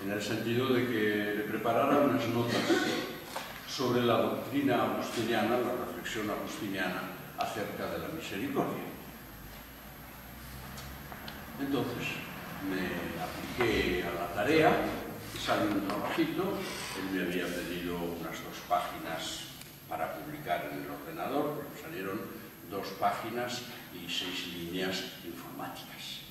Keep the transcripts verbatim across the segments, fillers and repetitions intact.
en el sentido de que le preparara unas notas sobre la doctrina agustiniana, la reflexión agustiniana acerca de la misericordia. Entonces me apliqué a la tarea y salió un trabajito. Él me había pedido unas dos páginas para publicar en el ordenador, pero salieron dos páginas y seis líneas informáticas.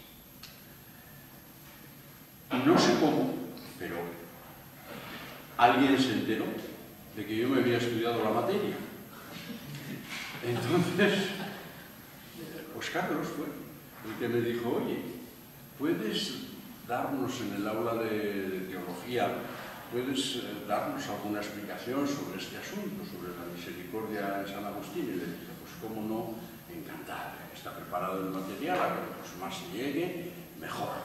No sé cómo, pero alguien se enteró de que yo me había estudiado la materia. Entonces, pues Carlos fue el que me dijo, oye, ¿puedes darnos en el aula de, de teología, puedes eh, darnos alguna explicación sobre este asunto, sobre la misericordia en San Agustín? Y le dije, pues cómo no, encantado, está preparado el material, a ver, pues más llegue, mejor.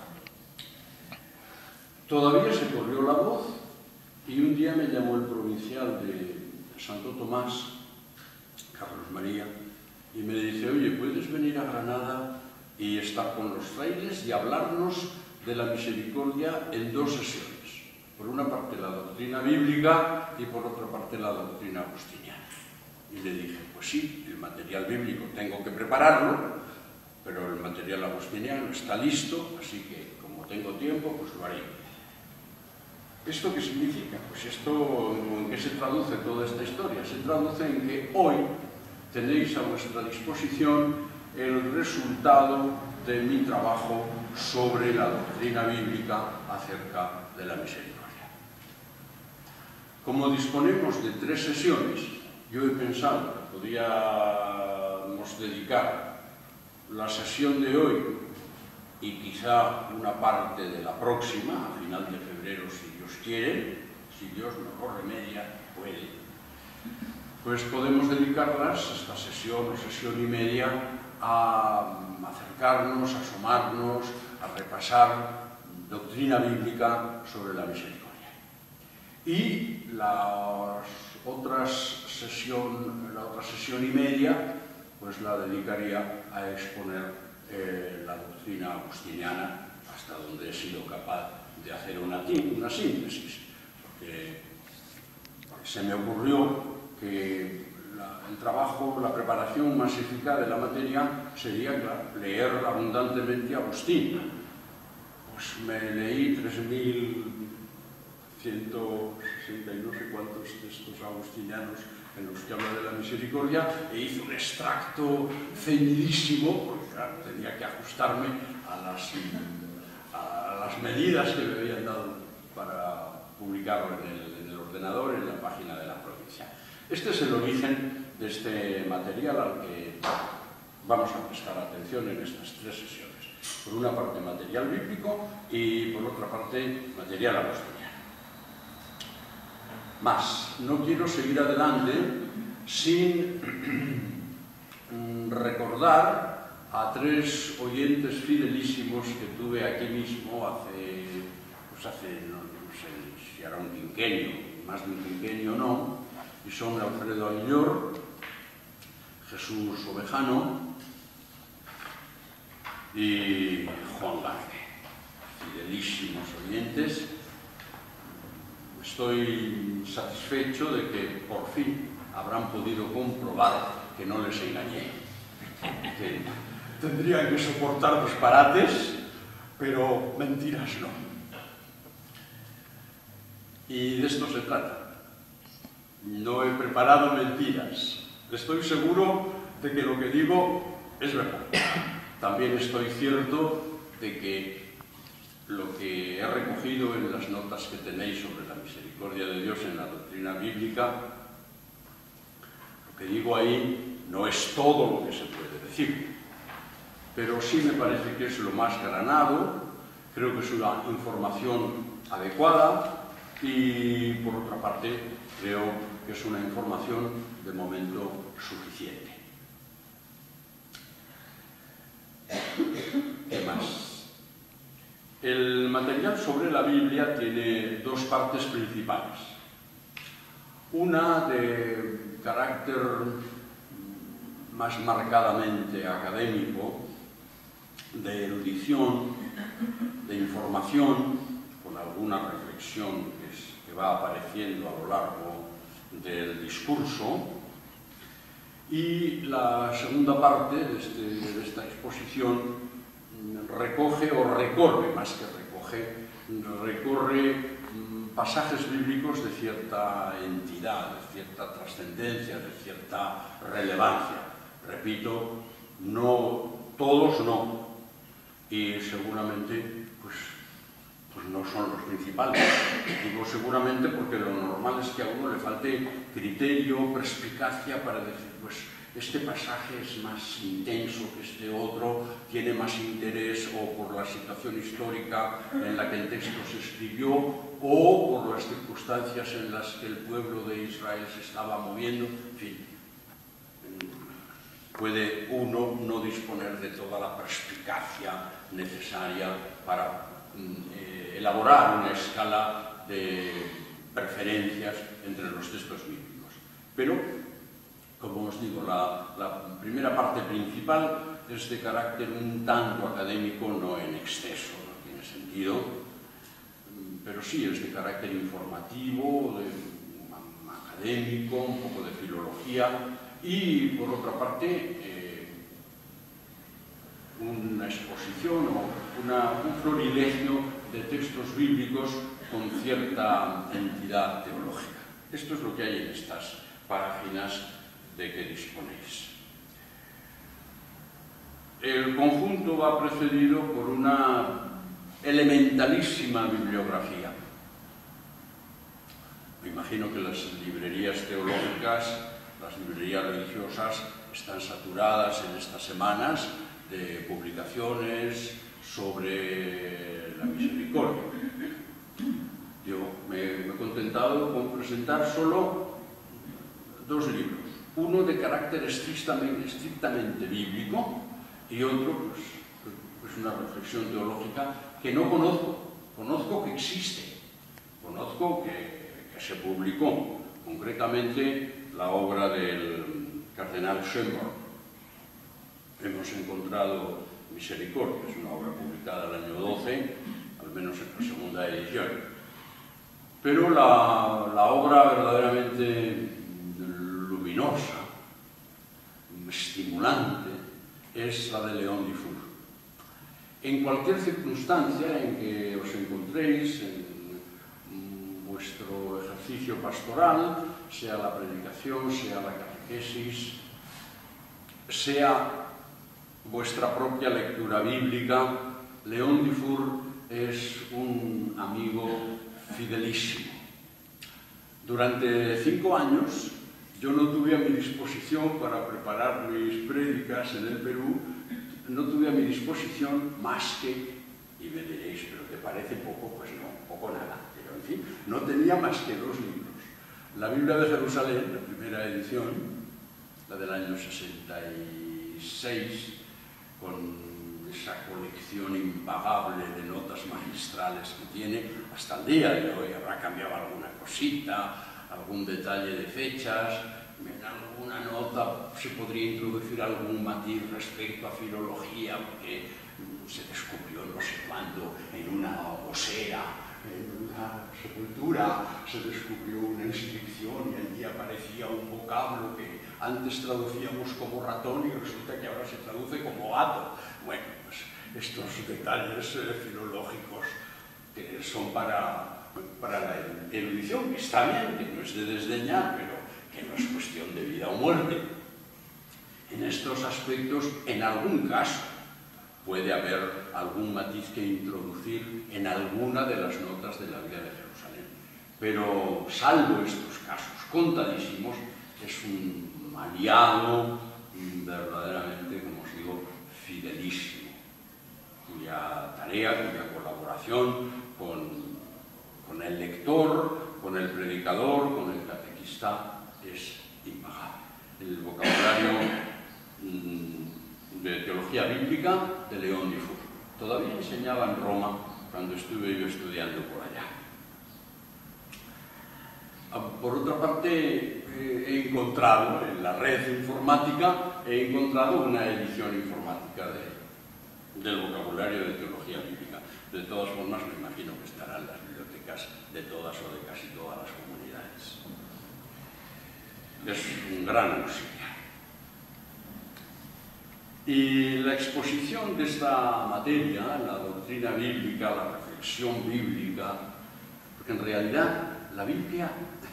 Todavía se corrió la voz y un día me llamó el provincial de Santo Tomás, Carlos María, y me dice, oye, ¿puedes venir a Granada y estar con los frailes y hablarnos de la misericordia en dos sesiones? Por una parte la doctrina bíblica y por otra parte la doctrina agustiniana. Y le dije, pues sí, el material bíblico tengo que prepararlo, pero el material agustiniano está listo, así que como tengo tiempo, pues lo haré. ¿Esto qué significa? Pues esto, ¿en qué se traduce toda esta historia? Se traduce en que hoy tenéis a vuestra disposición el resultado de mi trabajo sobre la doctrina bíblica acerca de la misericordia. Como disponemos de tres sesiones, yo he pensado que podíamos dedicar la sesión de hoy y quizá una parte de la próxima, a final de febrero, si Dios quiere, si Dios nos lo remedia, puede, pues podemos dedicarlas, esta sesión o sesión y media, a acercarnos, a asomarnos, a repasar doctrina bíblica sobre la misericordia. Y las otras sesión, la otra sesión y media, pues la dedicaría a exponer eh, la doctrina agustiniana hasta donde he sido capaz de hacer una, una síntesis. Porque se me ocurrió que la, el trabajo, la preparación más eficaz de la materia sería, claro, leer abundantemente a Agustín. Pues me leí tres mil ciento sesenta y no sé cuántos textos agustinianos en los que habla de la misericordia, e hice un extracto ceñidísimo, porque claro, tenía que ajustarme a las, a las medidas que me habían dado para publicarlo en el, en el ordenador, en la página de la provincia. Este es el origen de este material al que vamos a prestar atención en estas tres sesiones. Por una parte material bíblico y por otra parte material agustiniano. Más, no quiero seguir adelante sin recordar a tres oyentes fidelísimos que tuve aquí mismo hace, pues hace, no, no sé si era un quinquenio, más de un quinquenio no, y son Alfredo Aguillor, Jesús Ovejano y Juan Garde, fidelísimos oyentes. Estoy satisfecho de que por fin habrán podido comprobar que no les engañé, que tendrían que soportar disparates, pero mentiras no. Y de esto se trata. No he preparado mentiras. Estoy seguro de que lo que digo es verdad. También estoy cierto de que lo que he recogido en las notas que tenéis sobre la misericordia de Dios en la doctrina bíblica, lo que digo ahí no es todo lo que se puede decir, pero sí me parece que es lo más granado, creo que es una información adecuada y, por otra parte, creo que es una información de momento suficiente. ¿Qué más? El material sobre la Biblia tiene dos partes principales. Una de carácter más marcadamente académico, de erudición, de información, con alguna reflexión que, es, que va apareciendo a lo largo del discurso. Y la segunda parte de, este, de esta exposición recoge o recorre, más que recoge, recorre pasajes bíblicos de cierta entidad, de cierta trascendencia, de cierta relevancia. Repito, no todos no, y seguramente pues, pues no son los principales. Digo seguramente porque lo normal es que a uno le falte criterio, perspicacia para decir, pues este pasaje es más intenso que este otro, tiene más interés o por la situación histórica en la que el texto se escribió o por las circunstancias en las que el pueblo de Israel se estaba moviendo. En fin, puede uno no disponer de toda la perspicacia necesaria para eh, elaborar una escala de preferencias entre los textos bíblicos. Pero como os digo, la, la primera parte principal es de carácter un tanto académico, no en exceso, no tiene sentido, pero sí es de carácter informativo, de, um, académico, un poco de filología y, por otra parte, eh, una exposición o una, un florilegio de textos bíblicos con cierta entidad teológica. Esto es lo que hay en estas páginas de que disponéis. El conjunto va precedido por una elementalísima bibliografía. Me imagino que las librerías teológicas, las librerías religiosas, están saturadas en estas semanas de publicaciones sobre la misericordia. Yo me, me he contentado con presentar solo dos libros. Uno de carácter estrictamente, estrictamente bíblico y otro, pues, pues una reflexión teológica que no conozco, conozco que existe, conozco que, que se publicó, concretamente la obra del cardenal Schönborn. Hemos encontrado Misericordia, es una obra publicada el año doce, al menos en la segunda edición. Pero la, la obra verdaderamente luminosa, estimulante, es la de León Dufour. En cualquier circunstancia en que os encontréis en vuestro ejercicio pastoral, sea la predicación, sea la catequesis, sea vuestra propia lectura bíblica, León Dufour es un amigo fidelísimo. Durante cinco años yo no tuve a mi disposición para preparar mis prédicas en el Perú, no tuve a mi disposición más que, y me diréis, pero ¿te parece poco? Pues no, poco nada, pero en fin, no tenía más que dos libros. La Biblia de Jerusalén, la primera edición, la del año sesenta y seis, con esa colección impagable de notas magistrales que tiene, hasta el día de hoy habrá cambiado alguna cosita, algún detalle de fechas, en alguna nota se podría introducir algún matiz respecto a filología, porque se descubrió no sé cuándo en una osera, en una sepultura, se descubrió una inscripción y allí aparecía un vocablo que antes traducíamos como ratón y resulta que ahora se traduce como gato. Bueno, pues estos detalles eh, filológicos que son para... para la erudición, que está bien, que no es de desdeñar, pero que no es cuestión de vida o muerte. En estos aspectos, en algún caso, puede haber algún matiz que introducir en alguna de las notas de la vida de Jerusalén. Pero, salvo estos casos contadísimos, es un aliado verdaderamente, como os digo, fidelísimo, cuya tarea, cuya colaboración con con el lector, con el predicador, con el catequista, es impagable. El vocabulario mmm, de teología bíblica de León Dufour. Todavía enseñaba en Roma cuando estuve yo estudiando por allá. Por otra parte, eh, he encontrado en la red informática, he encontrado una edición informática de, del vocabulario de teología bíblica. De todas formas, me imagino que estará en las bibliotecas todas o de casi todas las comunidades. Es un gran auxiliar. Y la exposición de esta materia, la doctrina bíblica, la reflexión bíblica, porque en realidad la Biblia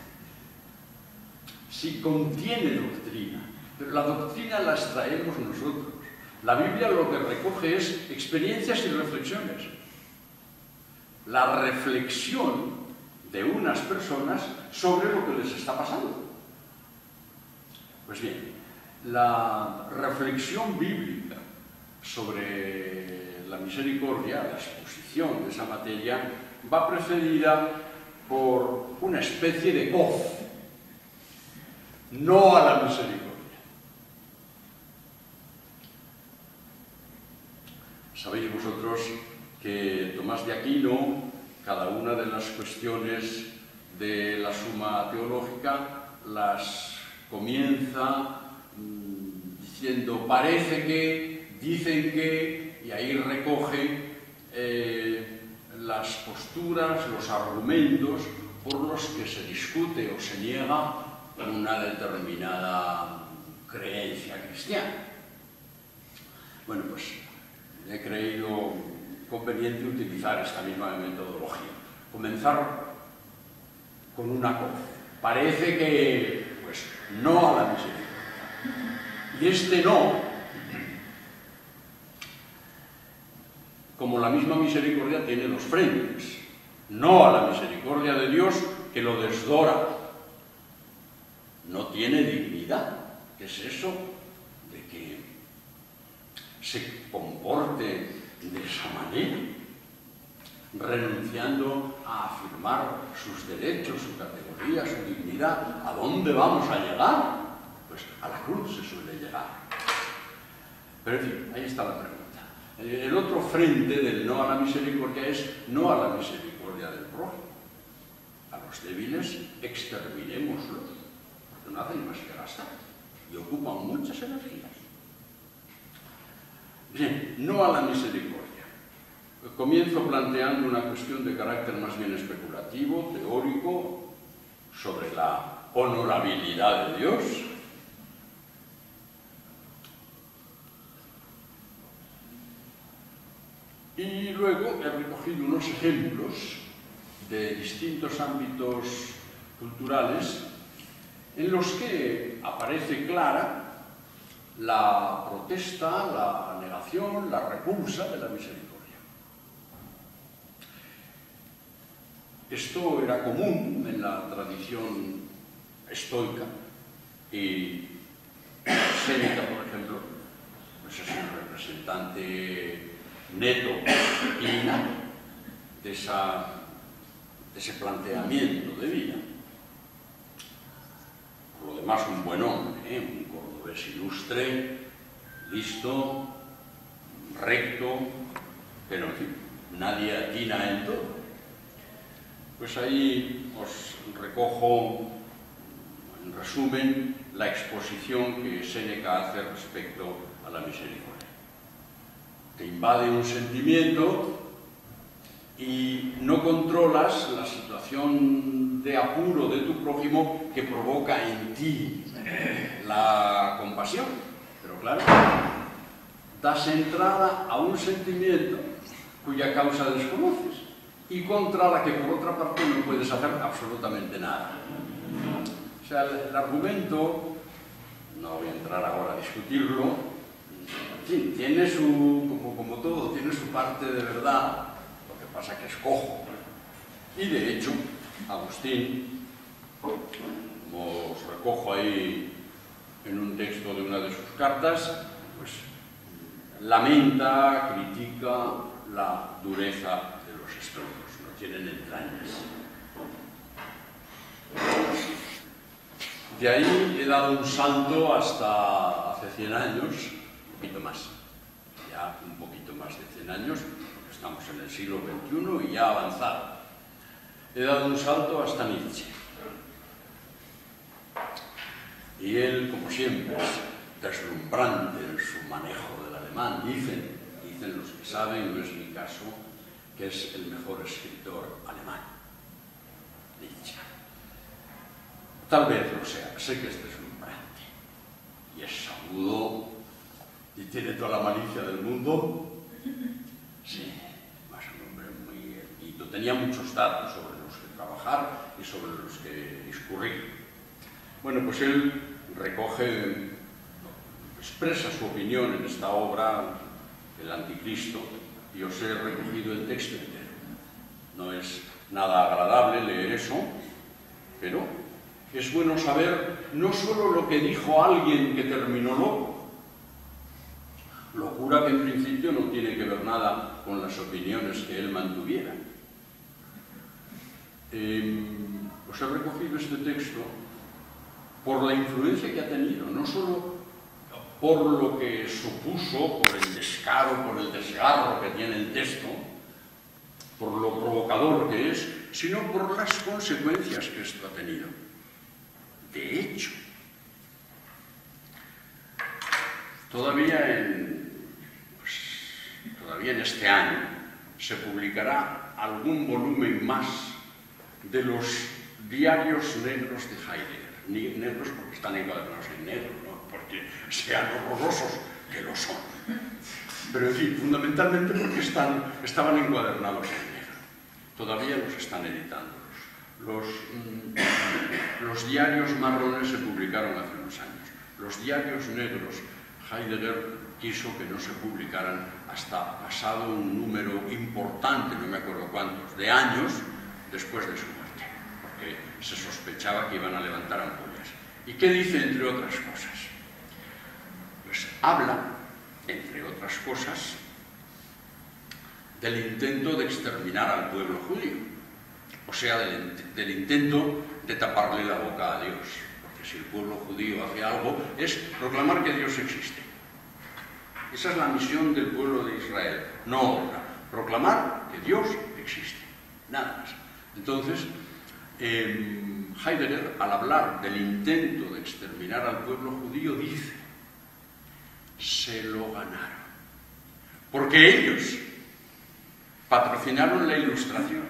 sí contiene doctrina, pero la doctrina la extraemos nosotros. La Biblia lo que recoge es experiencias y reflexiones. La reflexión de unas personas sobre lo que les está pasando. Pues bien, la reflexión bíblica sobre la misericordia, la exposición de esa materia, va precedida por una especie de voz, no a la misericordia. Sabéis vosotros que Tomás de Aquino, cada una de las cuestiones de la Suma Teológica, las comienza mmm, diciendo parece que, dicen que, y ahí recoge eh, las posturas, los argumentos por los que se discute o se niega una determinada creencia cristiana. Bueno, pues he creído conveniente utilizar esta misma metodología. Comenzar con una cosa. Parece que, pues, no a la misericordia. Y este no, como la misma misericordia, tiene dos frentes. No a la misericordia de Dios, que lo desdora. No tiene dignidad. ¿Qué es eso de que se comporte de esa manera, renunciando a afirmar sus derechos, su categoría, su dignidad? ¿A dónde vamos a llegar? Pues a la cruz se suele llegar. Pero en fin, ahí está la pregunta. El otro frente del no a la misericordia es no a la misericordia del prójimo. A los débiles exterminémoslos, porque no hacen más que gastar y ocupan muchas energías. Bien, no a la misericordia. Comienzo planteando una cuestión de carácter más bien especulativo, teórico, sobre la honorabilidad de Dios. Y luego he recogido unos ejemplos de distintos ámbitos culturales en los que aparece clara la protesta, la negación, la repulsa de la misericordia. Esto era común en la tradición estoica y Séneca, por ejemplo, pues es un representante neto y innato de, esa, de ese planteamiento de vida. Por lo demás, un buen hombre, ¿eh? Un cordobés ilustre, listo, recto, pero en fin, nadie atina en todo. Pues ahí os recojo, en resumen, la exposición que Séneca hace respecto a la misericordia. Te invade un sentimiento y no controlas la situación de apuro de tu prójimo que provoca en ti la compasión. Pero claro, das entrada a un sentimiento cuya causa desconoces y contra la que por otra parte no puedes hacer absolutamente nada. O sea, el, el argumento, no voy a entrar ahora a discutirlo, en fin, tiene su, como, como todo, tiene su parte de verdad, lo que pasa que es cojo. Y de hecho, Agustín, como os recojo ahí en un texto de una de sus cartas, pues lamenta, critica la dureza de los estoicos, no tienen entrañas. De ahí he dado un salto hasta hace cien años, un poquito más, ya un poquito más de cien años, porque estamos en el siglo veintiuno y ya avanzado. He dado un salto hasta Nietzsche. Y él, como siempre, es deslumbrante en su manejo del alemán. Dicen, dicen los que saben, no es mi caso, que es el mejor escritor alemán. Tal vez lo sea. Sé que este es un brante y es agudo y tiene toda la malicia del mundo. Sí, más un hombre muy erudito. Tenía muchos datos sobre los que trabajar y sobre los que discurrir. Bueno, pues él recoge, expresa su opinión en esta obra, El Anticristo, y os he recogido el texto entero. No es nada agradable leer eso, pero es bueno saber no solo lo que dijo alguien que terminó loco, locura que en principio no tiene que ver nada con las opiniones que él mantuviera. Eh, os he recogido este texto por la influencia que ha tenido, no solo por lo que supuso, por el descaro, por el desgarro que tiene el texto, por lo provocador que es, sino por las consecuencias que esto ha tenido. De hecho, todavía en, pues, todavía en este año se publicará algún volumen más de los diarios negros de Heidegger. Ni negros porque están encuadernados en negro, no porque sean horrorosos, que lo son. Pero en fin, fundamentalmente porque están, estaban encuadernados en negro. Todavía los están editando. Los, mm, los diarios marrones se publicaron hace unos años. Los diarios negros, Heidegger quiso que no se publicaran hasta pasado un número importante, no me acuerdo cuántos, de años después de su muerte, porque se sospechaba que iban a levantar ampollas. ¿Y qué dice, entre otras cosas? Pues habla, entre otras cosas, del intento de exterminar al pueblo judío, o sea, del, del intento de taparle la boca a Dios, porque si el pueblo judío hace algo es proclamar que Dios existe. Esa es la misión del pueblo de Israel, no otra, proclamar que Dios existe, nada más. Entonces, eh, Heidegger, al hablar del intento de exterminar al pueblo judío, dice: se lo ganaron, porque ellos patrocinaron la Ilustración.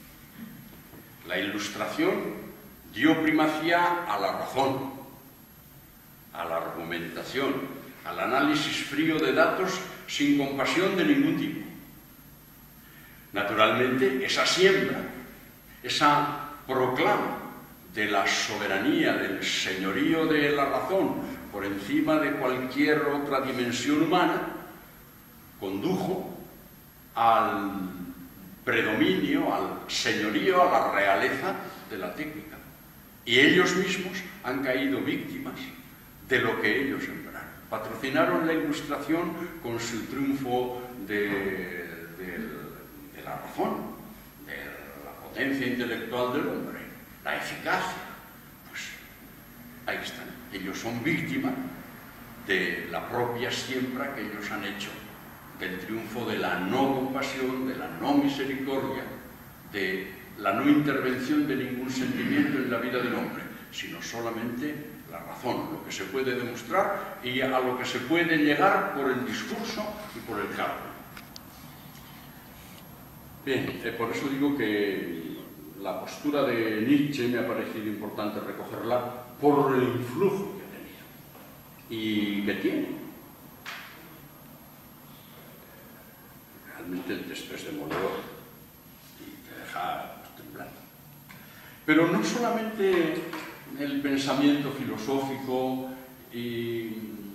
La Ilustración dio primacía a la razón, a la argumentación, al análisis frío de datos sin compasión de ningún tipo. Naturalmente, esa siembra, esa proclama de la soberanía, del señorío de la razón por encima de cualquier otra dimensión humana, condujo al predominio, al señorío, a la realeza de la técnica. Y ellos mismos han caído víctimas de lo que ellos sembraron. Patrocinaron la Ilustración con su triunfo de, de, de la razón, de la potencia intelectual del hombre, la eficacia. Pues ahí están. Ellos son víctimas de la propia siembra que ellos han hecho, del triunfo de la no compasión, de la no misericordia, de la no intervención de ningún sentimiento en la vida del hombre, sino solamente la razón, lo que se puede demostrar y a lo que se puede llegar por el discurso y por el cálculo. Bien, eh, por eso digo que la postura de Nietzsche me ha parecido importante recogerla por el influjo que ha tenido y que tiene. Realmente el texto es demoledor y te deja temblando. Pero no solamente el pensamiento filosófico y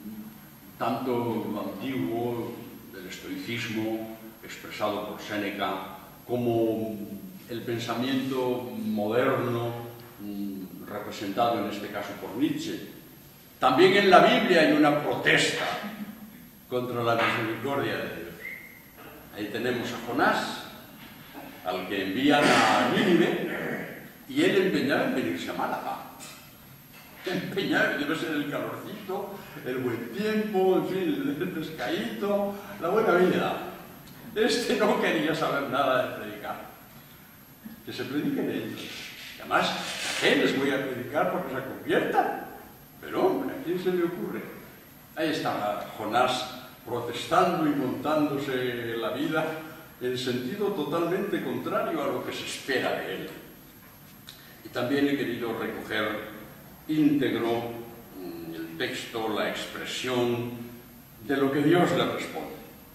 tanto antiguo del estoicismo expresado por Séneca, como el pensamiento moderno representado en este caso por Nietzsche. También en la Biblia hay una protesta contra la misericordia de Dios. Ahí tenemos a Jonás, al que envían a Nínive, y él empeñado en venirse a Málaga. Empeñado, debe ser el calorcito, el buen tiempo, en fin, el pescadito, la buena vida. Este no quería saber nada de predicar. Que se prediquen ellos. Y además, ¿a qué les voy a predicar porque se conviertan? Pero hombre, ¿a quién se le ocurre? Ahí está Jonás protestando y montándose la vida en sentido totalmente contrario a lo que se espera de él. Y también he querido recoger íntegro el texto, la expresión de lo que Dios le responde.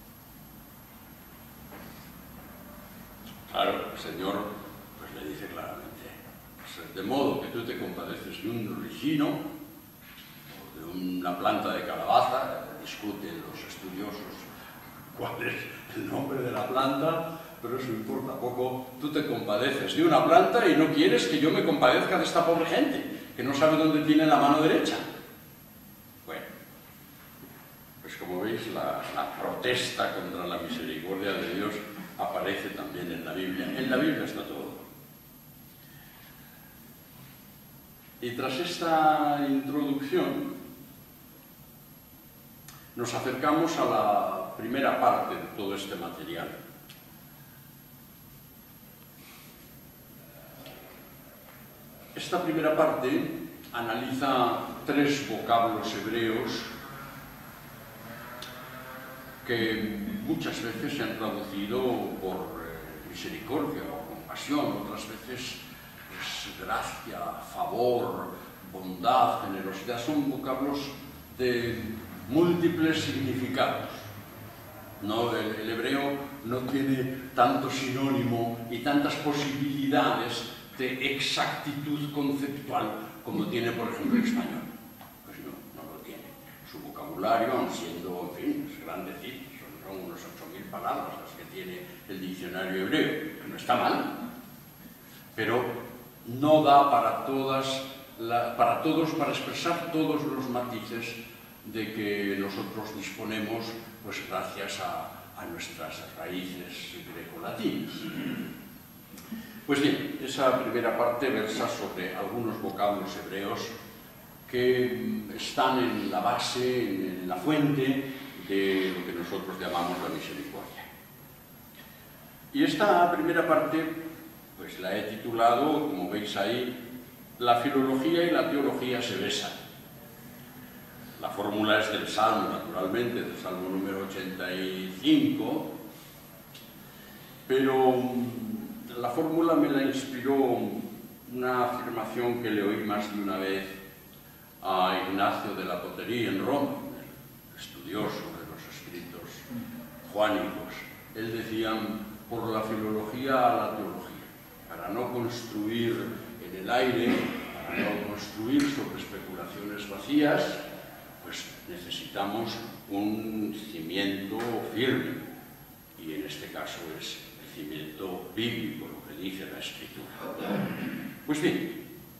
Claro, el Señor pues, le dice claramente, pues, de modo que tú te compadeces de un ricino o de una planta de calabaza, discuten los estudiosos cuál es el nombre de la planta, pero eso importa poco. Tú te compadeces de una planta y no quieres que yo me compadezca de esta pobre gente, que no sabe dónde tiene la mano derecha. Bueno, pues como veis, la, la protesta contra la misericordia de Dios aparece también en la Biblia. En la Biblia está todo. Y tras esta introducción, nos acercamos a la primera parte de todo este material. Esta primera parte analiza tres vocablos hebreos que muchas veces se han traducido por eh, misericordia o compasión, otras veces es gracia, favor, bondad, generosidad. Son vocablos de múltiples significados. No, el, el hebreo no tiene tanto sinónimo y tantas posibilidades de exactitud conceptual como tiene, por ejemplo, el español. Pues no, no lo tiene. Su vocabulario, aun siendo, en fin, es grandecito, son, son unos ocho mil palabras las que tiene el diccionario hebreo, que no está mal, pero no da para todas, la, para todos, para expresar todos los matices de que nosotros disponemos, pues gracias a, a nuestras raíces grecolatinas. Pues bien, esa primera parte versa sobre algunos vocablos hebreos que están en la base, en la fuente de lo que nosotros llamamos la misericordia. Y esta primera parte, pues la he titulado, como veis ahí, La filología y la teología se besan. La fórmula es del Salmo, naturalmente, del Salmo número ochenta y cinco, pero la fórmula me la inspiró una afirmación que le oí más de una vez a Ignacio de la Potería en Roma, el estudioso de los escritos juánicos. Él decía, por la filología a la teología, para no construir en el aire, para no construir sobre especulaciones vacías, pues necesitamos un cimiento firme, y en este caso es el cimiento bíblico, lo que dice la Escritura. Pues bien,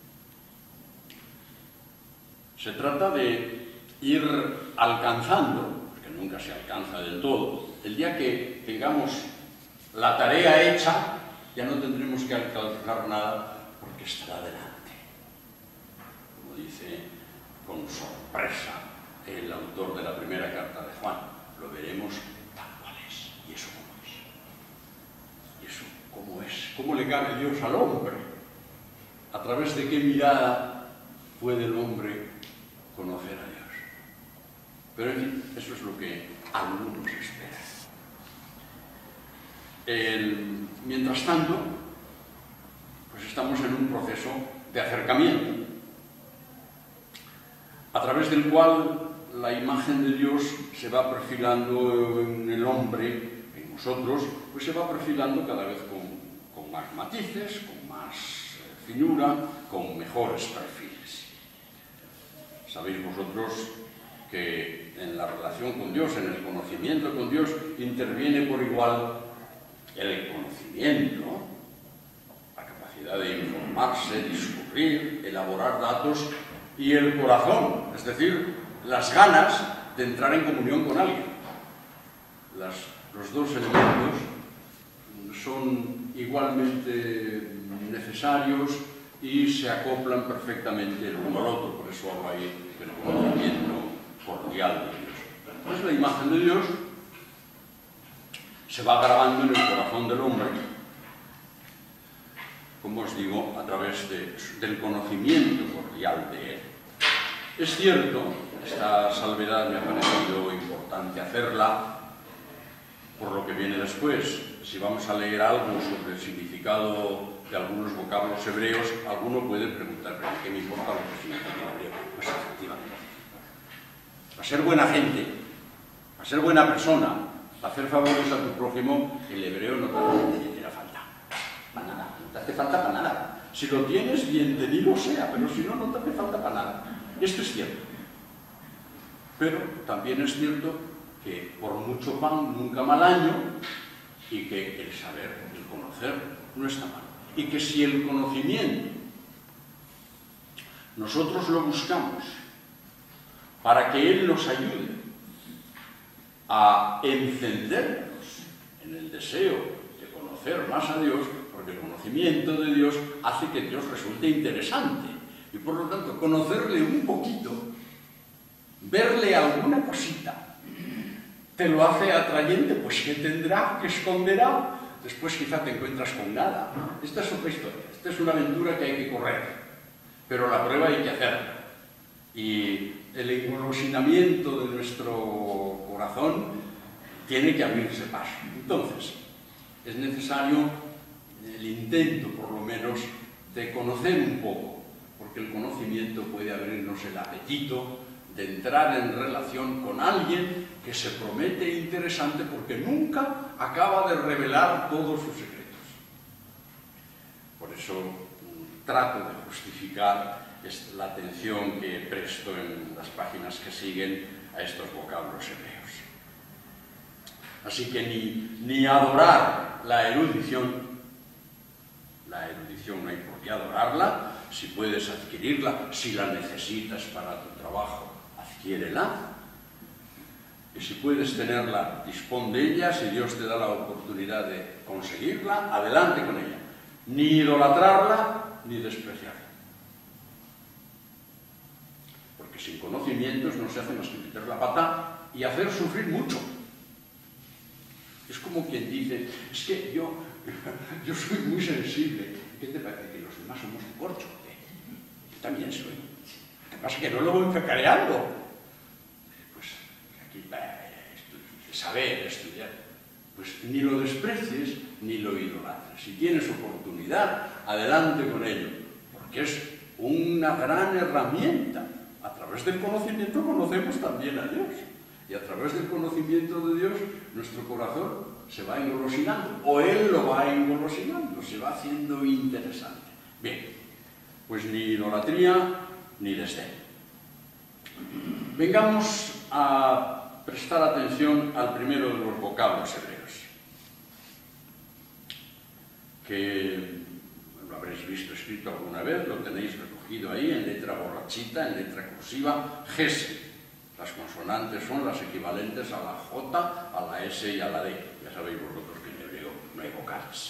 se trata de ir alcanzando, porque nunca se alcanza del todo. El día que tengamos la tarea hecha, ya no tendremos que alcanzar nada, porque estará delante. Como dice con sorpresa el autor de la primera carta de Juan, lo veremos tal cual es. ¿Y eso cómo es? ¿Y eso cómo es? ¿Cómo le cabe Dios al hombre? ¿A través de qué mirada puede el hombre conocer a Dios? Pero en fin, eso es lo que algunos esperan. El, mientras tanto, pues estamos en un proceso de acercamiento, a través del cual la imagen de Dios se va perfilando en el hombre, en nosotros, pues se va perfilando cada vez con, con más matices, con más eh, finura, con mejores perfiles. Sabéis vosotros que en la relación con Dios, en el conocimiento con Dios, interviene por igual el conocimiento, la capacidad de informarse, discurrir, elaborar datos, y el corazón, es decir, las ganas de entrar en comunión con alguien. Las, los dos elementos son igualmente necesarios y se acoplan perfectamente el uno al otro. Por eso hablo ahí del conocimiento cordial de Dios. Entonces la imagen de Dios se va grabando en el corazón del hombre, como os digo, a través de, del conocimiento cordial de Él. Es cierto, esta salvedad me ha parecido importante hacerla, por lo que viene después. Si vamos a leer algo sobre el significado de algunos vocablos hebreos, alguno puede preguntar, ¿pero qué me importa lo que significa en hebreo? Pues efectivamente. Para ser buena gente, para ser buena persona, para hacer favores a tu prójimo, el hebreo no te hará falta. Para nada, no te hace falta para nada. Si lo tienes, bienvenido sea, pero si no, no te hace falta para nada. Esto es cierto. Pero también es cierto que por mucho pan nunca mal año, y que el saber, el conocer, no está mal. Y que si el conocimiento nosotros lo buscamos para que Él nos ayude a encendernos en el deseo de conocer más a Dios, porque el conocimiento de Dios hace que Dios resulte interesante. Y por lo tanto, conocerle un poquito, verle alguna cosita, te lo hace atrayente, pues ¿qué tendrá? ¿Qué esconderá? Después quizá te encuentras con nada. Esta es otra historia, esta es una aventura que hay que correr, pero la prueba hay que hacerla. Y el engolosinamiento de nuestro corazón tiene que abrirse paso. Entonces, es necesario el intento, por lo menos, de conocer un poco, porque el conocimiento puede abrirnos el apetito de entrar en relación con alguien que se promete interesante porque nunca acaba de revelar todos sus secretos. Por eso trato de justificar la atención que presto en las páginas que siguen a estos vocablos hebreos. Así que ni, ni adorar la erudición, la erudición no hay por qué adorarla, si puedes adquirirla, si la necesitas para tu trabajo, adquiérela. Y si puedes tenerla, dispón de ella. Si Dios te da la oportunidad de conseguirla, adelante con ella. Ni idolatrarla, ni despreciarla. Porque sin conocimientos no se hace más que meter la pata y hacer sufrir mucho. Es como quien dice, es que yo, yo soy muy sensible. ¿Qué te parece? Que los demás somos de corcho. Yo también soy. Lo que pasa es que no lo voy cacareando. Pues aquí, saber, estudiar. Pues ni lo desprecies, ni lo idolatres. Si tienes oportunidad, adelante con ello. Porque es una gran herramienta. A través del conocimiento conocemos también a Dios. Y a través del conocimiento de Dios, nuestro corazón se va engolosinando, o Él lo va engolosinando, se va haciendo interesante. Bien, pues ni idolatría ni desdén. Vengamos a prestar atención al primero de los vocablos hebreos, que lo habréis visto escrito alguna vez, lo tenéis recogido ahí en letra borrachita, en letra cursiva, gesed. Las consonantes son las equivalentes a la J, a la S y a la D. Ya sabéis vosotros que en hebreo no hay vocales.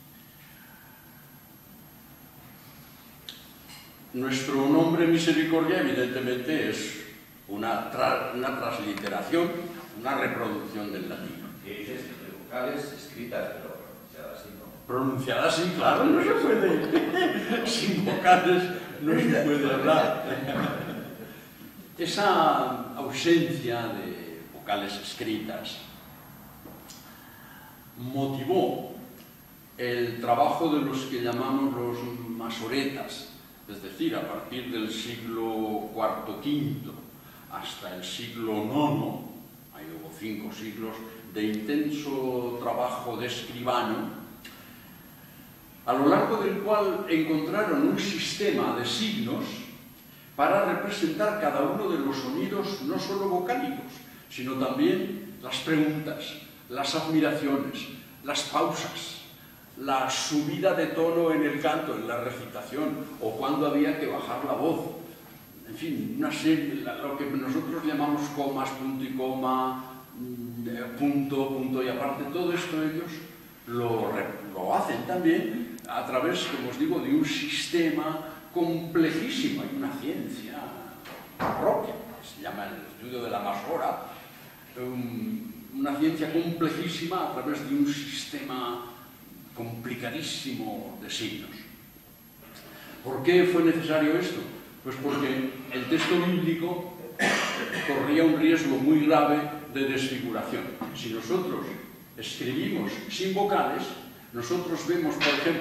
Nuestro nombre misericordia evidentemente es una, tra una transliteración, una reproducción del latín. ¿Qué dices? De vocales escritas, pero pronunciadas así, ¿no? Pronunciadas así, claro, no se puede. Sin vocales no se puede hablar. Esa ausencia de vocales escritas motivó el trabajo de los que llamamos los masoretas, es decir, a partir del siglo cuarto quinto hasta el siglo nono, ahí hubo cinco siglos de intenso trabajo de escribano, a lo largo del cual encontraron un sistema de signos para representar cada uno de los sonidos no solo vocálicos, sino también las preguntas, las admiraciones, las pausas, la subida de tono en el canto, en la recitación, o cuando había que bajar la voz. En fin, una serie, lo que nosotros llamamos comas, punto y coma, punto, punto y aparte, todo esto ellos lo, lo hacen también a través, como os digo, de un sistema complejísimo. Hay una ciencia propia, que se llama el estudio de la masora, um, una ciencia complejísima a través de un sistema complicadísimo de signos. ¿Por qué fue necesario esto? Pues porque el texto bíblico corría un riesgo muy grave de desfiguración. Si nosotros escribimos sin vocales, nosotros vemos, por ejemplo,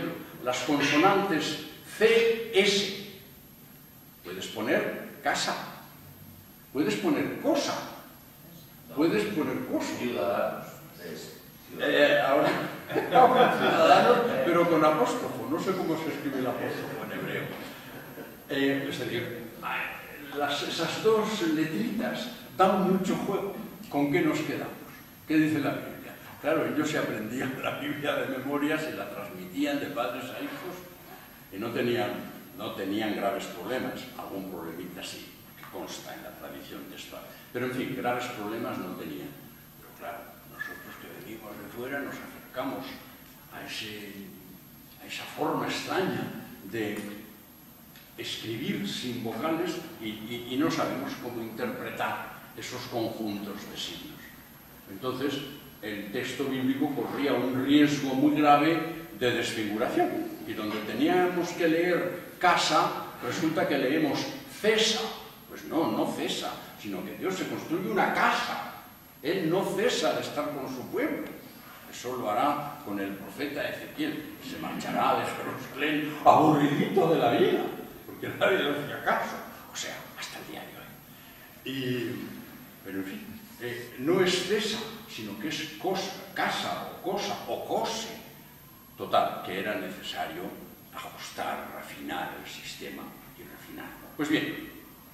las consonantes C, S. Puedes poner casa, puedes poner cosa, puedes poner cosa. Ciudadanos. Eh, ahora, ahora ciudadanos, pero con apóstrofo. No sé cómo se escribe el apóstrofo en hebreo. Eh, es decir, las, esas dos letritas dan mucho juego. ¿Con qué nos quedamos? ¿Qué dice la Biblia? Claro, ellos se aprendían la Biblia de memoria, se la transmitían de padres a hijos y no tenían, no tenían graves problemas. Algún problemita sí, que consta en la tradición textual. Pero en fin, graves problemas no tenían. Pero claro, nosotros que venimos de fuera nos acercamos a, ese, a esa forma extraña de escribir sin vocales y, y, y no sabemos cómo interpretar esos conjuntos de signos. Entonces, el texto bíblico corría un riesgo muy grave de desfiguración. Y donde teníamos que leer casa, resulta que leemos cesa. Pues no, no cesa, sino que Dios se construye una casa. Él no cesa de estar con su pueblo. Eso lo hará con el profeta Ezequiel. Se marchará de Jerusalén aburridito de la vida, porque nadie le hacía caso. O sea, hasta el día de hoy. Y, pero en fin, eh, no es cesa, sino que es cosa, casa o cosa o cose. Total, que era necesario ajustar, refinar el sistema y refinarlo. Pues bien,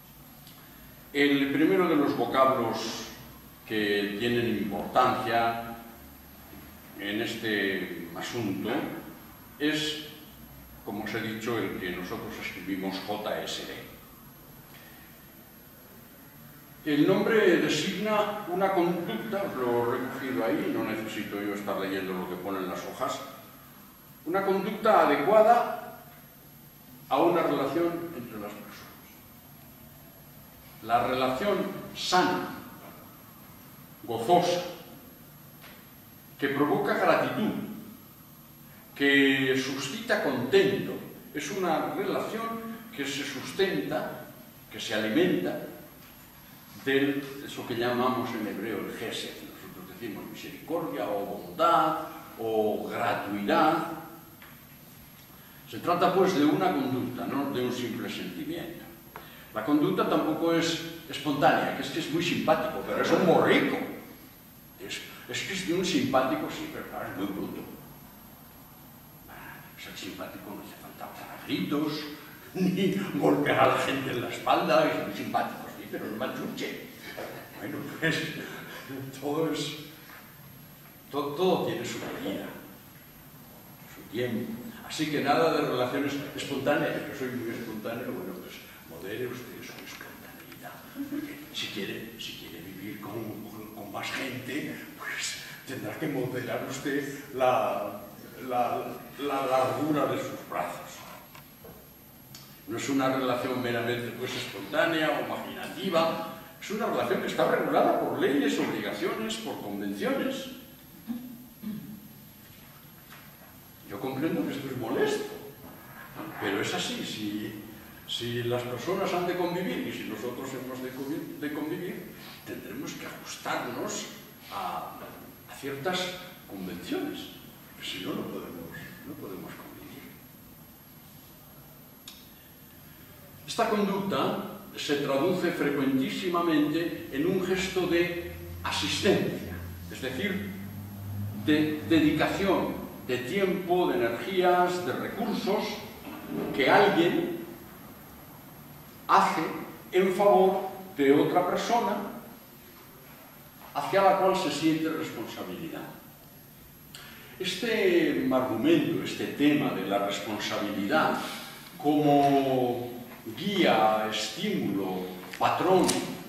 el primero de los vocablos que tienen importancia en este asunto es, como os he dicho, el que nosotros escribimos J S D. El nombre designa una conducta, os lo he recogido ahí, no necesito yo estar leyendo lo que pone en las hojas, una conducta adecuada a una relación entre las personas. La relación sana, gozosa, que provoca gratitud, que suscita contento, es una relación que se sustenta, que se alimenta de eso que llamamos en hebreo el gesed. Nosotros decimos misericordia o bondad o gratuidad. Se trata pues de una conducta, no de un simple sentimiento. La conducta tampoco es espontánea, que es que es muy simpático, pero es un borrico. Es, es que es de un simpático, sí, pero claro, es muy bruto. Ser simpático no hace falta dar gritos, ni golpear a la gente en la espalda, y son simpáticos, sí, pero no machuche. Bueno, pues todo es... Todo, todo tiene su medida, su tiempo. Así que nada de relaciones espontáneas. Yo soy muy espontáneo, bueno, pues modere usted su espontaneidad. Porque si quiere, si quiere vivir con, con, con más gente, pues tendrá que moderar usted la, la, la largura de sus brazos. No es una relación meramente pues, espontánea o imaginativa, es una relación que está regulada por leyes, obligaciones, por convenciones. Yo comprendo que esto es molesto, pero es así. Si, si las personas han de convivir y si nosotros hemos de convivir, de convivir tendremos que ajustarnos a, a ciertas convenciones, porque si no, no podemos, no podemos convivir. Esta conducta se traduce frecuentísimamente en un gesto de asistencia, es decir, de dedicación, de tiempo, de energías, de recursos que alguien hace en favor de otra persona hacia la cual se siente responsabilidad. Este argumento, este tema de la responsabilidad como guía, estímulo, patrón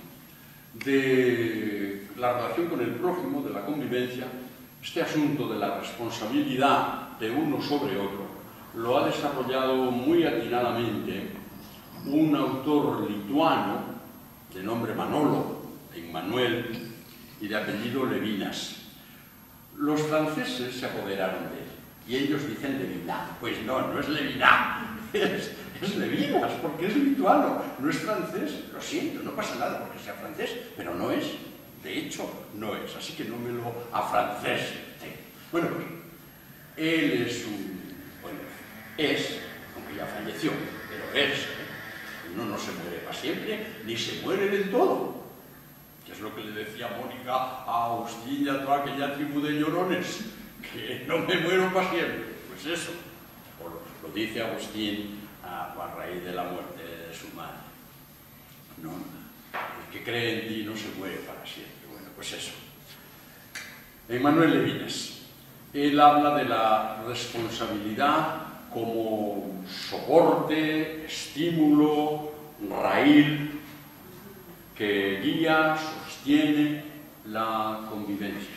de la relación con el prójimo, de la convivencia, este asunto de la responsabilidad de uno sobre otro lo ha desarrollado muy atinadamente un autor lituano de nombre Manolo, Emmanuel, y de apellido Levinas. Los franceses se apoderaron de él y ellos dicen Levinas. Pues no, no es Levinas, es, es Levinas, porque es lituano, no es francés. Lo siento, no pasa nada porque sea francés, pero no es. De hecho, no es, así que no me lo afrancese. Bueno, pues, él es un, bueno, es, aunque ya falleció, pero es, ¿eh? Uno no se muere para siempre, ni se muere del todo. Que es lo que le decía Mónica a Agustín y a toda aquella tribu de llorones, que no me muero para siempre. Pues eso, o lo, lo dice Agustín a, a raíz de la muerte de su madre. No, el que cree en ti no se muere para siempre. Bueno, pues eso. Emmanuel Levinas, él habla de la responsabilidad como soporte, estímulo, raíz que guía, sostiene la convivencia.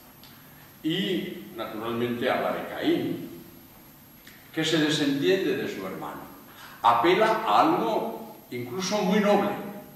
Y, naturalmente, habla de Caín, que se desentiende de su hermano. Apela a algo incluso muy noble.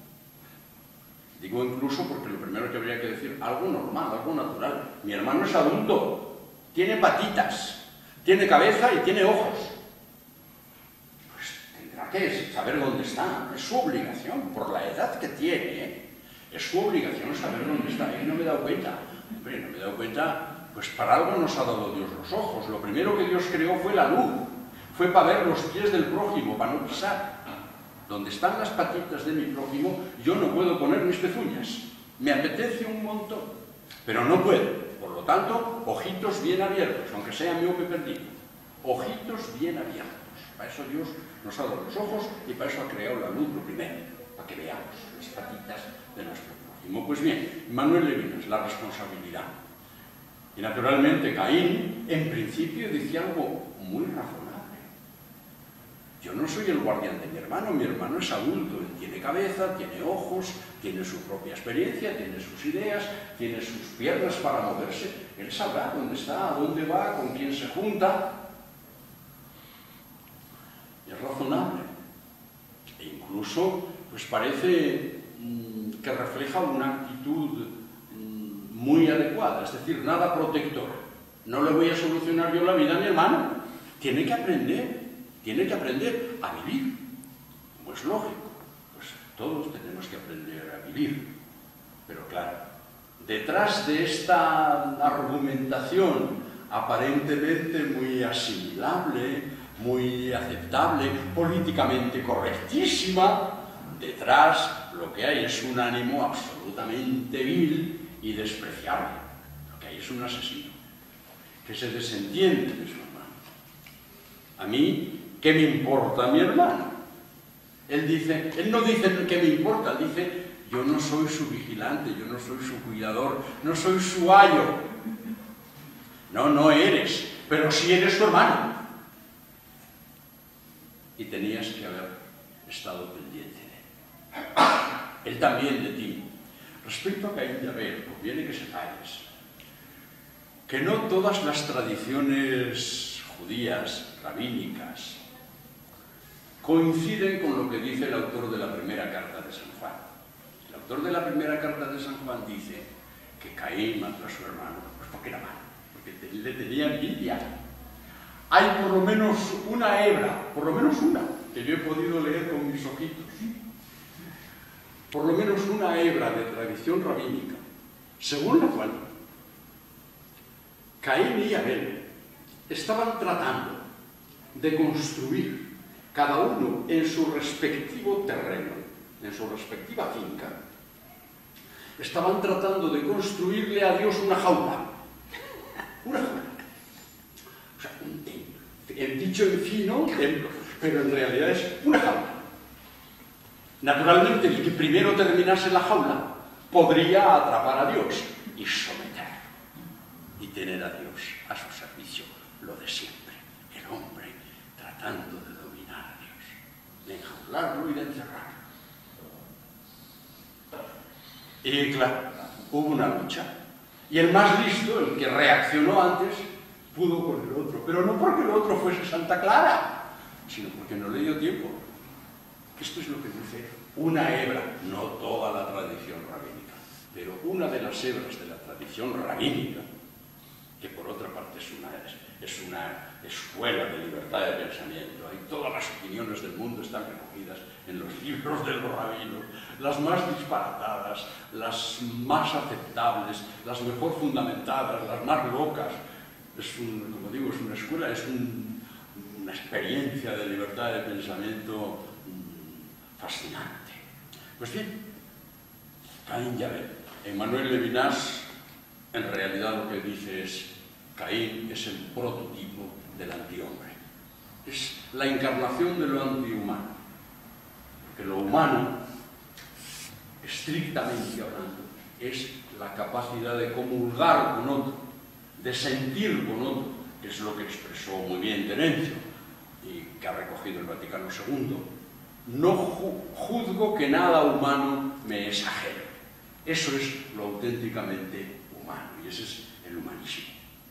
Digo incluso porque lo primero que habría que decir, algo normal, algo natural. Mi hermano es adulto, tiene patitas, tiene cabeza y tiene ojos. Pues tendrá que saber dónde está, es su obligación, por la edad que tiene, ¿eh? Es su obligación saber dónde está. Y no me he dado cuenta, hombre, no me he dado cuenta, pues para algo nos ha dado Dios los ojos. Lo primero que Dios creó fue la luz, fue para ver los pies del prójimo, para no pisar. Donde están las patitas de mi prójimo, yo no puedo poner mis pezuñas. Me apetece un montón, pero no puedo. Por lo tanto, ojitos bien abiertos, aunque sea miope perdido. Ojitos bien abiertos. Para eso Dios nos ha dado los ojos y para eso ha creado la luz lo primero, para que veamos las patitas de nuestro prójimo. Pues bien, Emmanuel Levinas, la responsabilidad. Y naturalmente Caín, en principio, dice algo muy razonable. Yo no soy el guardián de mi hermano, mi hermano es adulto, él tiene cabeza, tiene ojos, tiene su propia experiencia, tiene sus ideas, tiene sus piernas para moverse, él sabrá dónde está, a dónde va, con quién se junta. Es razonable. E incluso, pues parece mmm, que refleja una actitud mmm, muy adecuada, es decir, nada protector. No le voy a solucionar yo la vida a mi hermano, tiene que aprender. Tiene que aprender a vivir, como es lógico, pues todos tenemos que aprender a vivir. Pero claro, detrás de esta argumentación aparentemente muy asimilable, muy aceptable, políticamente correctísima, detrás lo que hay es un ánimo absolutamente vil y despreciable. Lo que hay es un asesino que se desentiende de su hermano. A mí, ¿qué me importa mi hermano? Él dice, él no dice qué me importa, él dice, yo no soy su vigilante, yo no soy su cuidador, no soy su ayo. No, no eres, pero sí eres su hermano. Y tenías que haber estado pendiente de él. Él también de ti. Respecto a Caín y Abel, conviene que sepáis que no todas las tradiciones judías, rabínicas, coinciden con lo que dice el autor de la primera carta de San Juan. El autor de la primera carta de San Juan dice que Caín mató a su hermano, pues porque era malo, porque te, le tenía envidia. Hay por lo menos una hebra, por lo menos una, que yo he podido leer con mis ojitos, por lo menos una hebra de tradición rabínica, según la cual Caín y Abel estaban tratando de construir cada uno en su respectivo terreno, en su respectiva finca, estaban tratando de construirle a Dios una jaula. Una jaula. O sea, un templo. He dicho en fino, un templo, pero en realidad es una jaula. Naturalmente, el que primero terminase la jaula podría atrapar a Dios y someterlo y tener a Dios a su servicio, lo de siempre. El hombre tratando de de enjaularlo y de encerrarlo. Y claro, hubo una lucha. Y el más listo, el que reaccionó antes, pudo con el otro. Pero no porque el otro fuese Santa Clara, sino porque no le dio tiempo. Esto es lo que dice una hebra, no toda la tradición rabínica, pero una de las hebras de la tradición rabínica, que por otra parte es una, es una escuela de libertad de pensamiento. Ahí todas las opiniones del mundo están recogidas en los libros de los rabinos, las más disparatadas, las más aceptables, las mejor fundamentadas, las más locas. Es un, como digo, es una escuela, es un, una experiencia de libertad de pensamiento mmm, fascinante. Pues bien, Caín y Abel. Emmanuel Levinas en realidad lo que dice es: Caín es el prototipo del antihombre. Es la encarnación de lo antihumano. Porque lo humano, estrictamente hablando, es la capacidad de comulgar con otro, de sentir con otro, que es lo que expresó muy bien Terencio y que ha recogido el Vaticano segundo. No juzgo que nada humano me es ajeno. Eso es lo auténticamente humano, y ese es el humanismo.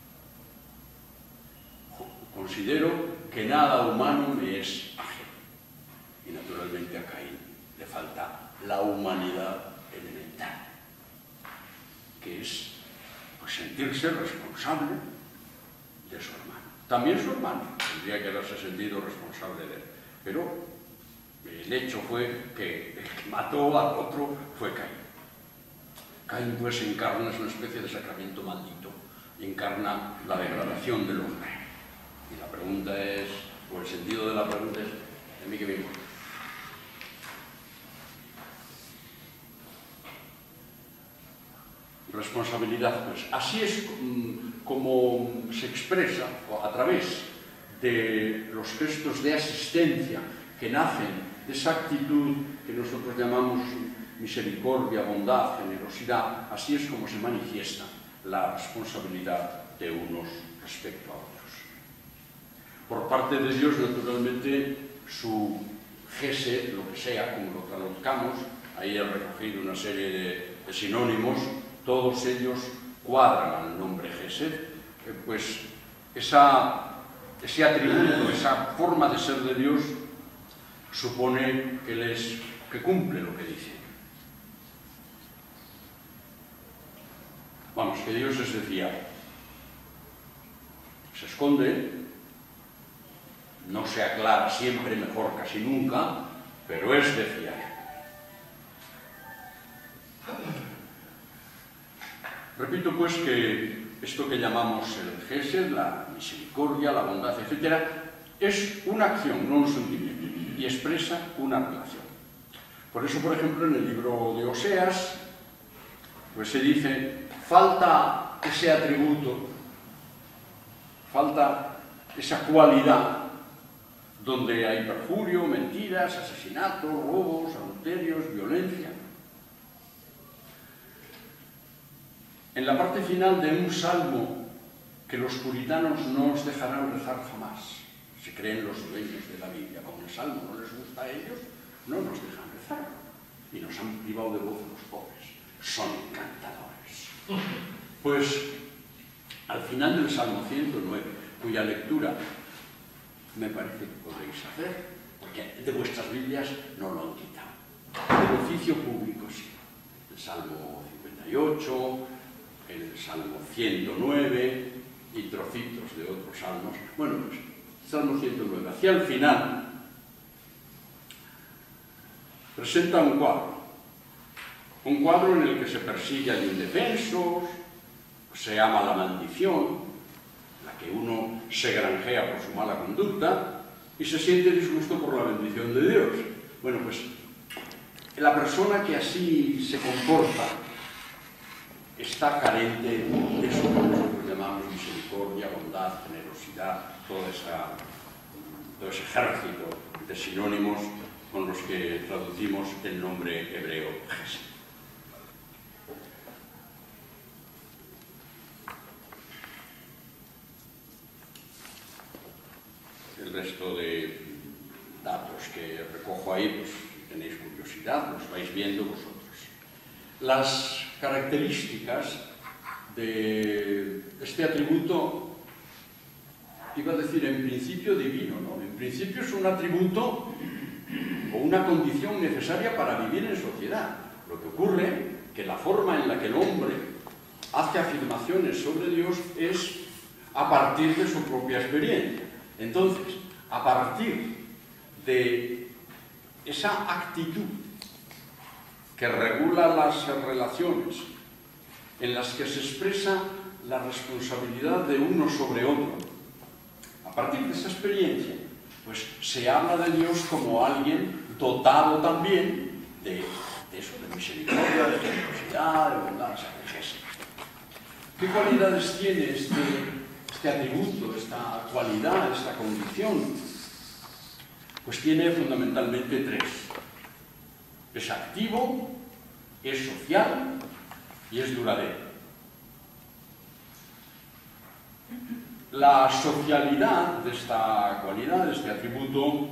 Considero que nada humano me es ajeno. Y naturalmente a Caín le falta la humanidad elemental, que es pues, sentirse responsable de su hermano. También su hermano tendría que haberse sentido responsable de él, pero el hecho fue que el que mató al otro fue Caín. Caín pues encarna, es una especie de sacramento maldito, encarna la degradación del hombre. Y la pregunta es, o el sentido de la pregunta es, ¿de mí qué me importa? Responsabilidad, pues así es como se expresa a través de los gestos de asistencia que nacen de esa actitud que nosotros llamamos misericordia, bondad, generosidad. Así es como se manifiesta la responsabilidad de unos respecto a otros. Por parte de Dios, naturalmente, su gesed, lo que sea, como lo traduzcamos, ahí he recogido una serie de, de sinónimos, todos ellos cuadran al nombre gesed, eh, pues esa, ese atributo, esa forma de ser de Dios, supone que, les, que cumple lo que dice. Vamos, que Dios es de fiar. Se esconde, no se aclara siempre, mejor casi nunca, pero es de fiar. Repito pues que esto que llamamos el gesed, la misericordia, la bondad, etcétera, es una acción, no un sentimiento, y expresa una relación. Por eso, por ejemplo, en el libro de Oseas, pues se dice, falta ese atributo, falta esa cualidad donde hay perjurio, mentiras, asesinatos, robos, adulterios, violencia. En la parte final de un salmo que los puritanos no os dejarán rezar jamás, se creen los dueños de la Biblia, como el salmo no les gusta a ellos, no nos dejan rezar, y nos han privado de voz los pobres, son encantadores. Pues al final del Salmo ciento nueve, cuya lectura me parece que podréis hacer, porque de vuestras Biblias no lo han quitado, del oficio público sí, el Salmo cincuenta y ocho, el Salmo ciento nueve y trocitos de otros salmos. Bueno, pues Salmo ciento nueve, hacia el final, presenta un cuadro, un cuadro en el que se persigue a indefensos, se ama la maldición, la que uno se granjea por su mala conducta, y se siente disgusto por la bendición de Dios. Bueno, pues la persona que así se comporta está carente de eso que nosotros llamamos misericordia, bondad, generosidad, todo, esa, todo ese ejército de sinónimos con los que traducimos el nombre hebreo gesed. El resto de datos que recojo ahí, pues si tenéis curiosidad, los vais viendo vosotros. Las características de este atributo, iba a decir en principio divino, ¿no? En principio es un atributo o una condición necesaria para vivir en sociedad. Lo que ocurre que la forma en la que el hombre hace afirmaciones sobre Dios es a partir de su propia experiencia. Entonces, a partir de esa actitud que regula las relaciones, en las que se expresa la responsabilidad de uno sobre otro, a A partir de esa experiencia, pues se habla de Dios como alguien dotado también de, de eso, de misericordia, de generosidad, de bondad, o sea, de Jesús. ¿Qué cualidades tiene este, este atributo, esta cualidad, esta condición? Pues tiene fundamentalmente tres. Es activo, es social y es duradero. La socialidad de esta cualidad, de este atributo,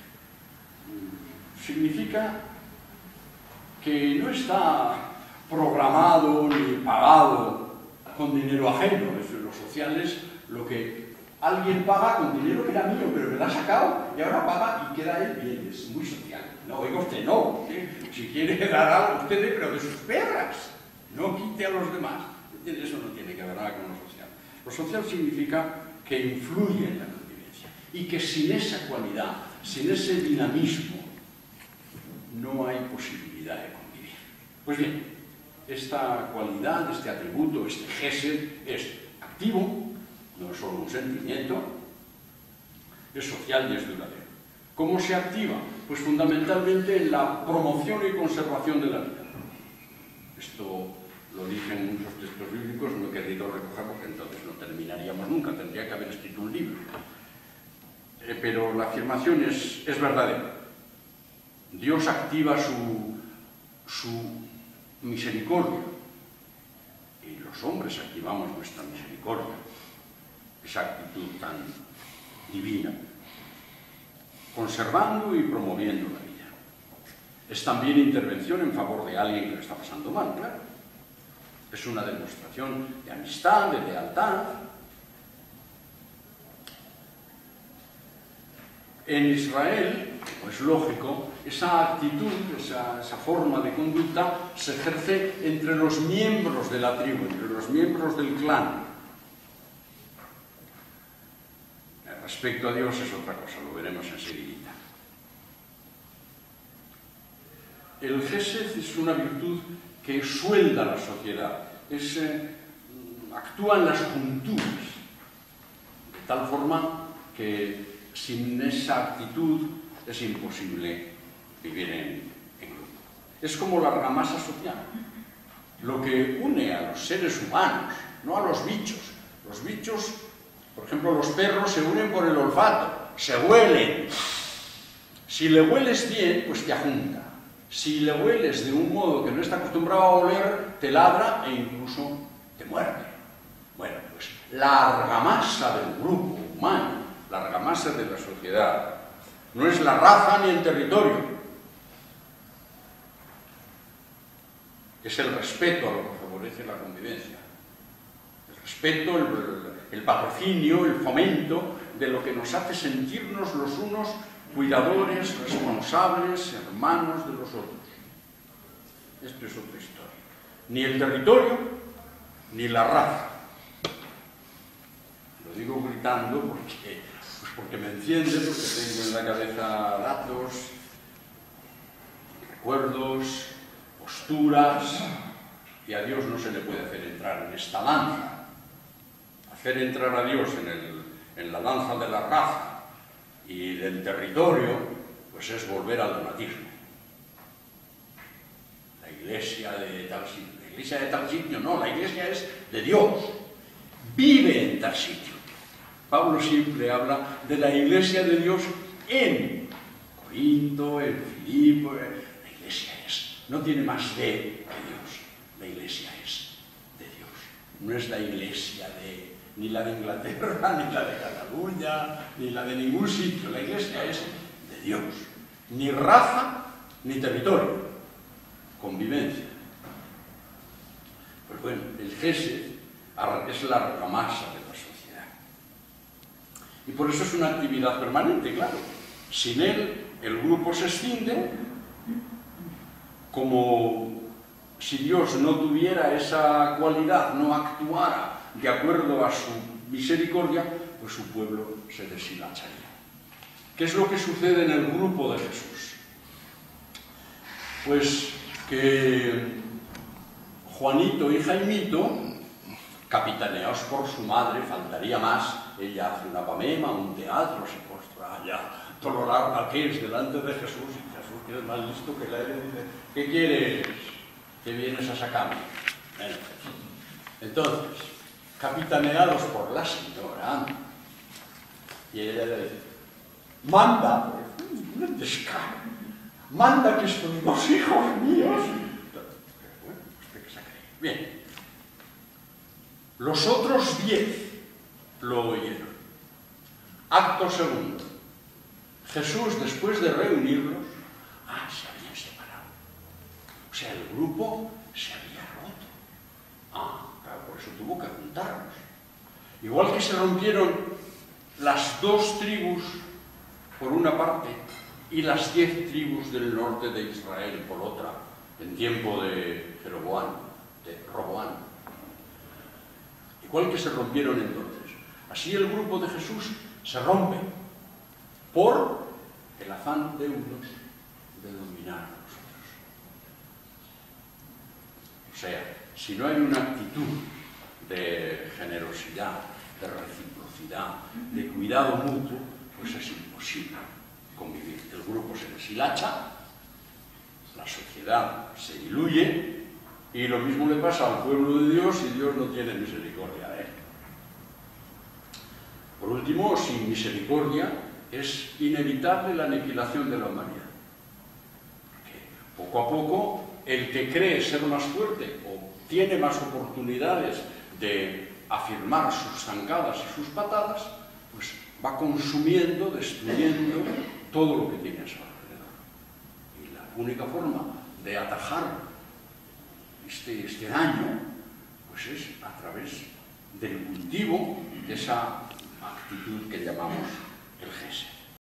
significa que no está programado ni pagado con dinero ajeno. Lo social es lo que alguien paga con dinero que era mío, pero que lo ha sacado y ahora paga y queda él bien. Es muy social. No, oiga usted, no. ¿eh? Si quiere dar algo, usted dé, pero de sus perras. No quite a los demás. Eso no tiene que ver nada con lo social. Lo social significa que influye en la convivencia y que sin esa cualidad, sin ese dinamismo, no hay posibilidad de convivir. Pues bien, esta cualidad, este atributo, este gesed, es activo, no es solo un sentimiento, es social y es duradero. ¿Cómo se activa? Pues fundamentalmente en la promoción y conservación de la vida. Esto lo dicen muchos textos bíblicos, no he querido recoger porque entonces no terminaríamos nunca, tendría que haber escrito un libro. Eh, pero la afirmación es, es verdadera. Dios activa su, su misericordia y los hombres activamos nuestra misericordia, esa actitud tan divina, conservando y promoviendo la vida. Es también intervención en favor de alguien que lo está pasando mal, claro. Es una demostración de amistad, de lealtad. En Israel, como es lógico, esa actitud, esa, esa forma de conducta se ejerce entre los miembros de la tribu, entre los miembros del clan. Respecto a Dios es otra cosa, lo veremos enseguida. El gesed es una virtud que suelda la sociedad, es, eh, actúa en las junturas, de tal forma que sin esa actitud es imposible vivir en, en grupo. Es como la argamasa social, lo que une a los seres humanos, no a los bichos. Los bichos, por ejemplo, los perros se unen por el olfato, se huelen. Si le hueles bien, pues te ajunta. Si le hueles de un modo que no está acostumbrado a oler, te ladra e incluso te muerde. Bueno, pues la argamasa del grupo humano, la argamasa de la sociedad, no es la raza ni el territorio. Es el respeto a lo que favorece la convivencia. El respeto, el, el patrocinio, el fomento de lo que nos hace sentirnos los unos cuidadores, responsables, hermanos de los otros. Esto es otra historia. Ni el territorio, ni la raza. Lo digo gritando porque, pues porque me enciende, porque tengo en la cabeza datos, recuerdos, posturas, y a Dios no se le puede hacer entrar en esta danza. Hacer entrar a Dios en, el, en la danza de la raza y del territorio, pues es volver al donatismo. La iglesia de tal sitio, la iglesia de tal sitio, no, la iglesia es de Dios, vive en tal sitio. Pablo siempre habla de la iglesia de Dios en Corinto, en Filipo, la iglesia es, no tiene más de que Dios, la iglesia es de Dios, no es la iglesia de ni la de Inglaterra, ni la de Cataluña, ni la de ningún sitio. La iglesia es de Dios. Ni raza, ni territorio. Convivencia. Pues bueno, el gesed es la argamasa de la sociedad. Y por eso es una actividad permanente, claro. Sin él, el grupo se extingue, como si Dios no tuviera esa cualidad, no actuara de acuerdo a su misericordia, pues su pueblo se deshilacharía. ¿Qué es lo que sucede en el grupo de Jesús? Pues que Juanito y Jaimito, capitaneados por su madre, faltaría más, ella hace una pamema, un teatro, se postra allá, tolerarla que es delante de Jesús, y Jesús, que es más listo que la le dice, ¿qué quieres? ¿Qué vienes a sacarme? Bueno, entonces, capitaneados por la señora, y ella le dice, manda, un descaro, manda que estos dos hijos míos. Bueno, usted que se cree. Bien. Los otros diez lo oyeron. Acto segundo. Jesús, después de reunirlos, ah, se habían separado. O sea, el grupo se había roto. Ah, claro, por eso tuvo que juntarlos. Igual que se rompieron las dos tribus por una parte y las diez tribus del norte de Israel por otra, en tiempo de Jeroboam, de Roboam. Igual que se rompieron entonces. Así el grupo de Jesús se rompe por el afán de unos de dominar a los otros. O sea, si no hay una actitud de generosidad, de reciprocidad, de cuidado mutuo, pues es imposible convivir. El grupo se deshilacha, la sociedad se diluye, y lo mismo le pasa al pueblo de Dios y Dios no tiene misericordia de él. Por último, sin misericordia es inevitable la aniquilación de la humanidad. Porque poco a poco el que cree ser más fuerte o tiene más oportunidades de afirmar sus zancadas y sus patadas, pues va consumiendo, destruyendo todo lo que tiene a su alrededor. Y la única forma de atajar este, este daño, pues es a través del cultivo de esa actitud que llamamos el Gesed.